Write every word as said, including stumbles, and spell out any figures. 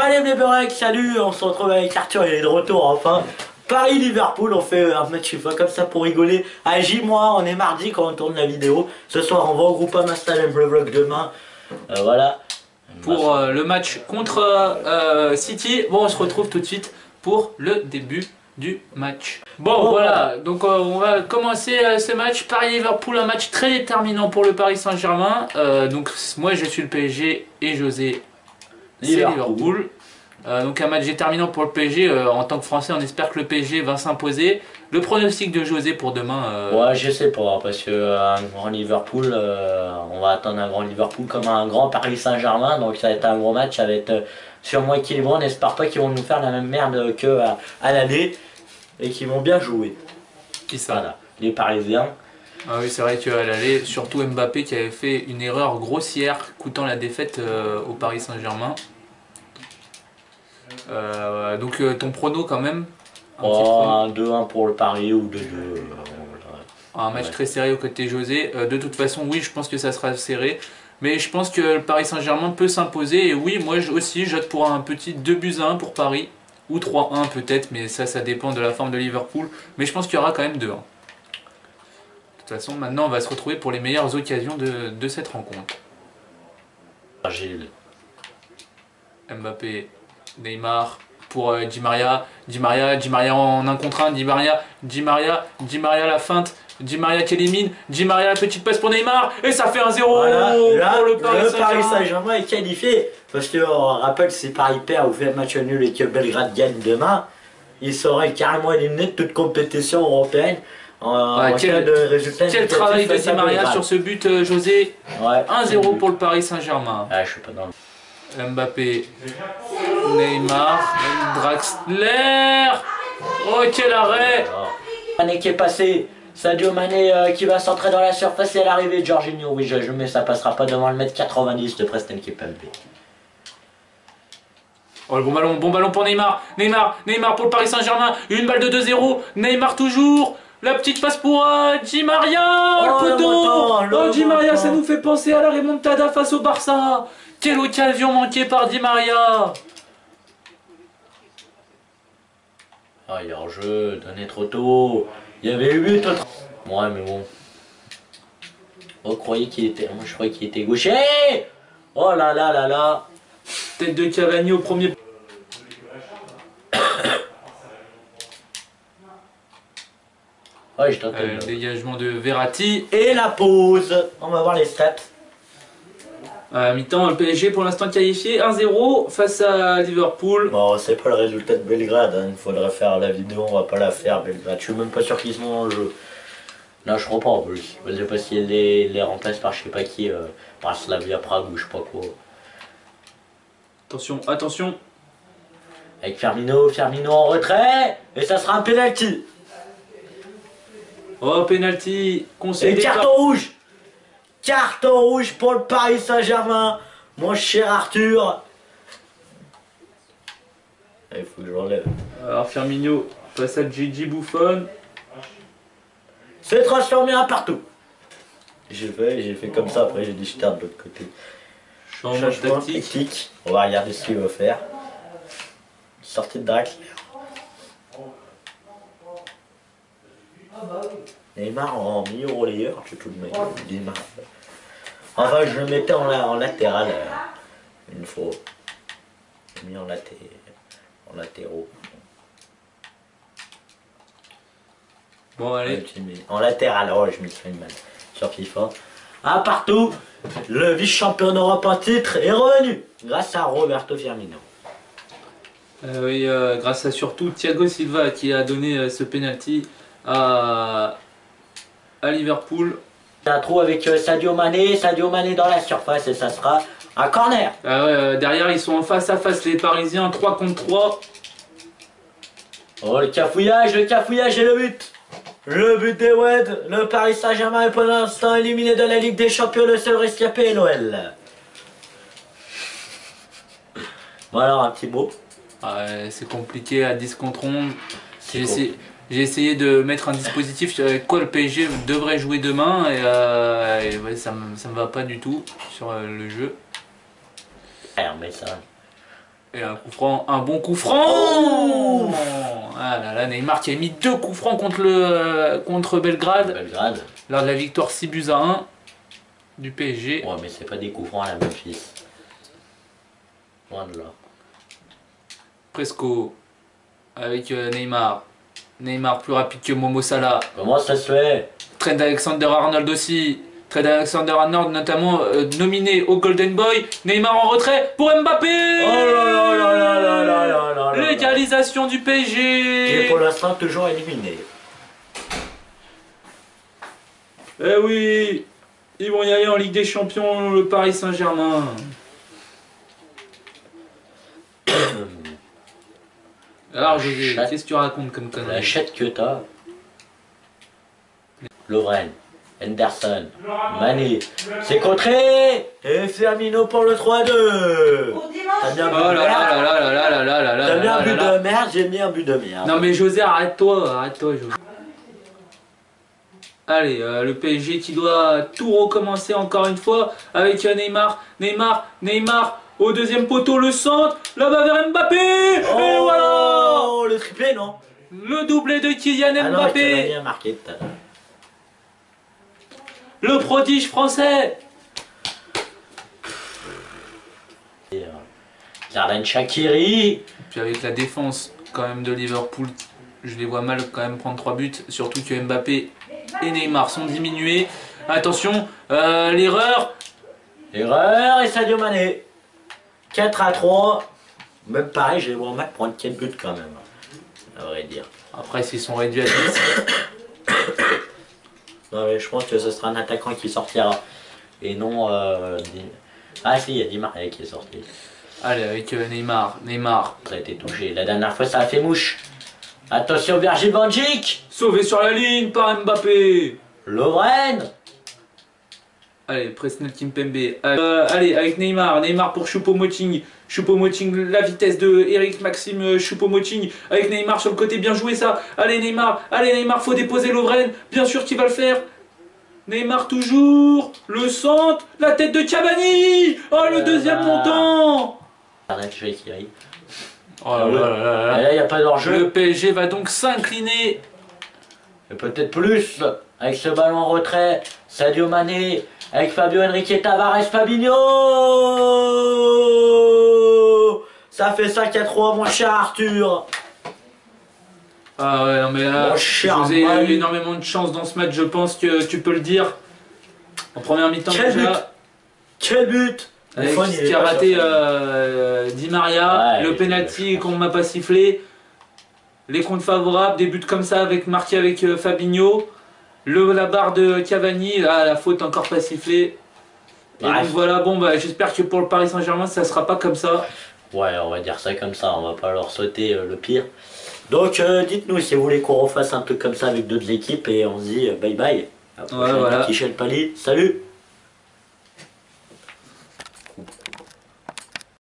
Salut les Beurek, salut, on se retrouve avec Arthur, il est de retour enfin. Paris-Liverpool, on fait un match une fois comme ça pour rigoler. À J, moi, on est mardi quand on tourne la vidéo. Ce soir, on va au Groupama Stadium, le vlog demain. Euh, voilà. Pour euh, le match contre euh, City, bon, on se retrouve tout de suite pour le début du match. Bon, Oh, voilà, donc euh, on va commencer euh, ce match. Paris-Liverpool, un match très déterminant pour le Paris Saint-Germain. Euh, donc moi, je suis le P S G et José, c'est Liverpool. Liverpool. Euh, donc un match déterminant pour le P S G. Euh, en tant que Français, on espère que le P S G va s'imposer. Le pronostic de José pour demain euh... Ouais, je sais pas, parce que euh, un grand Liverpool, euh, on va attendre un grand Liverpool comme un grand Paris Saint-Germain. Donc ça va être un gros match, ça va être euh, sûrement équilibré. On n'espère pas qu'ils vont nous faire la même merde qu'à à, à l'aller et qu'ils vont bien jouer. Qui ça? Voilà, les Parisiens. Ah oui, c'est vrai qu'à l'aller, surtout Mbappé qui avait fait une erreur grossière coûtant la défaite euh, au Paris Saint-Germain. Euh, donc euh, ton prono quand même un, oh, un deux un pour le Paris ou deux deux. Un match ouais. très serré au côté José. Euh, de toute façon, oui, je pense que ça sera serré. Mais je pense que le Paris Saint-Germain peut s'imposer. Et oui, moi aussi, j'opte pour un petit deux buts à un pour Paris. Ou trois un peut-être, mais ça, ça dépend de la forme de Liverpool. Mais je pense qu'il y aura quand même deux un. De toute façon, maintenant, on va se retrouver pour les meilleures occasions de, de cette rencontre. Gilles. Mbappé, Neymar pour euh, Di Maria, Di Maria, Di Maria en un contre un, Di Maria, Di Maria, Di Maria la feinte, Di Maria qui élimine, Di Maria la petite passe pour Neymar et ça fait un zéro voilà, pour le Paris Saint-Germain. Saint-Germain est qualifié parce que on rappelle si Paris perd ou fait un match nul et que Belgrade gagne demain, il serait carrément éliminé de toute compétition européenne. En, ouais, en quel, cas de résultat quel travail de Di Maria sur ce but, euh, José. Ouais, un zéro pour le Paris Saint-Germain. Ah, je suis pas dans le... Mbappé, Neymar, Draxler. Oh quel arrêt! Mané qui est passé, Sadio Mané euh, qui va centrer dans la surface et à l'arrivée de Jorginho. Oui, je, je mets ça passera pas devant le mètre quatre-vingt-dix de Preston Kimpembe. Oh le bon ballon, bon ballon pour Neymar, Neymar, Neymar pour le Paris Saint-Germain, une balle de deux zéro, Neymar toujours, la petite passe pour euh, Di Maria, oh, le poteau, oh Di Maria, ça nous fait penser à la remontada face au Barça. Quelle occasion manquée par Di Maria. Ah, il est en jeu, donné trop tôt. Il y avait eu but. Ouais, mais bon. Oh, croyez qu'il était. Moi, je croyais qu'il était gaucher. Oh là là là là. Tête de Cavani au premier. Ouais, je t'entends. Euh, dégagement de Verratti. Et la pause. On va voir les stats. À mi-temps, le P S G pour l'instant qualifié un zéro face à Liverpool. Bon, c'est pas le résultat de Belgrade, hein. Il faudrait faire la vidéo, on va pas la faire, Belgrade. Je suis même pas sûr qu'ils sont en jeu. Là, je crois pas en plus. Je sais pas s'ils les, les remplacent par je sais pas qui, euh, par Slavia Prague ou je sais pas quoi. Attention, attention. Avec Firmino, Firmino en retrait, et ça sera un penalty. Oh, penalty concédé. Et carton par... rouge. Carton rouge pour le Paris Saint-Germain, mon cher Arthur. Il faut que je l'enlève. Alors Firmino passe à Gigi Buffon. C'est transformé un partout. J'ai fait, j'ai fait comme ça, après j'ai dit je tape de l'autre côté. Changement tactique. tactique. On va regarder ce qu'il va faire. Sortie de Draxler. Neymar en meilleur relayeur, tu tout le monde. Neymar. Enfin, je le mettais en, en latéral euh, une fois. J'ai mis en, laté, en latéraux. Bon, allez. Ouais, en latéral, oh, je me suis fait mal sur FIFA. Un partout, le vice-champion d'Europe en titre est revenu grâce à Roberto Firmino. Euh, oui, euh, grâce à surtout Thiago Silva qui a donné euh, ce penalty à, à Liverpool. Un trou avec euh, Sadio Mané, Sadio Mané dans la surface et ça sera un corner. Ah ouais, euh, derrière ils sont en face à face les Parisiens, trois contre trois. Oh le cafouillage, le cafouillage et le but. Le but des Wed, le Paris Saint-Germain est pour l'instant éliminé de la Ligue des Champions, le seul rescapé est l'O L. Voilà un petit mot. Ah, c'est compliqué à dix contre onze. J'ai essayé, essayé de mettre un dispositif avec quoi le P S G devrait jouer demain et, euh, et ouais, ça ne me va pas du tout sur euh, le jeu. Mais ça, Et un coup franc, un bon coup franc. Oh ah là là, Neymar qui a mis deux coups francs contre, le, euh, contre Belgrade. Belgrade. Lors de la victoire six buts à un du P S G. Ouais, mais c'est pas des coups francs à la Memphis. Loin de là. Presco avec euh, Neymar. Neymar plus rapide que Momo Salah. Comment ça se fait? Trent Alexander-Arnold aussi. Trent Alexander-Arnold notamment euh, nominé au Golden Boy. Neymar en retrait pour Mbappé. Oh là là là là là là là là. L'égalisation du P S G. Qui est pour l'instant toujours éliminé. Eh oui, ils vont y aller en Ligue des Champions, le Paris Saint-Germain. Alors José, qu'est-ce que tu racontes comme La connerie? chatte que t'as. Lovren, Henderson, Mané, c'est contré. Et Firmino pour le trois deux. T'as bien Oh là là là là là là là là là. T'as mis un là but là. de merde, j'ai mis un but de merde. Non mais José, arrête-toi, arrête-toi José. Allez, euh, le P S G qui doit tout recommencer encore une fois avec euh, Neymar, Neymar, Neymar au deuxième poteau, le centre, là-bas vers Mbappé. Oh, et voilà, le triplé non? le doublé de Kylian Ah non, Mbappé, il t'a bien marqué tout à l'heure. le prodige français. Xherdan Shaqiri. Puis avec la défense quand même de Liverpool, je les vois mal quand même prendre trois buts, surtout que Mbappé et Neymar sont diminués. Attention, euh, l'erreur. Erreur et Sadio Mané. quatre à trois. Même pareil, je les vois mal prendre quatre buts quand même. À vrai dire. Après, s'ils sont réduits à dix. Non, mais je pense que ce sera un attaquant qui sortira. Et non. Euh, Di... Ah si, il y a Di Maria qui est sorti. Allez, avec euh, Neymar, Neymar. Ça a été touché. La dernière fois, ça a fait mouche. Attention, Virgil van Dijk. Sauvé sur la ligne par Mbappé. Lovren. Allez, Presnel Kimpembe. Euh, allez, avec Neymar. Neymar pour Choupo-Moting. Choupo-Moting, la vitesse de Eric Maxime Choupo-Moting. Avec Neymar sur le côté, bien joué ça. Allez Neymar, allez Neymar, faut déposer Lovren. Bien sûr qu'il va le faire. Neymar toujours. Le centre, la tête de Cavani. Oh, le Euh, deuxième bah... montant. Arrête, je vais tirer. Oh là là là là là. Et là, il n'y a pas d'enjeu. Le P S G va donc s'incliner. Et peut-être plus. Avec ce ballon en retrait. Sadio Mané. Avec Fabio Henrique Tavares, Fabinho. Ça fait cinq à trois, mon cher Arthur. Ah ouais, non mais là, Mon cher je vous ai Manu. eu énormément de chance dans ce match, je pense que tu peux le dire. En première mi-temps Quel déjà, but. Quel but. avec Buffon, il ce est qui a pas raté sur ça. euh, Di Maria, Ouais, le il est penalty vachement qu'on m'a pas sifflé, les comptes favorables, des buts comme ça avec marqué avec euh, Fabinho, le, la barre de Cavani, ah, la faute encore pas sifflée. Et Bref. donc voilà, bon bah j'espère que pour le Paris Saint-Germain ça sera pas comme ça. Ouais, on va dire ça comme ça, on va pas leur sauter euh, le pire. Donc euh, dites-nous si vous voulez qu'on refasse un truc comme ça avec d'autres équipes et on se dit euh, bye bye. À la prochaine, voilà. Michel Pali, salut.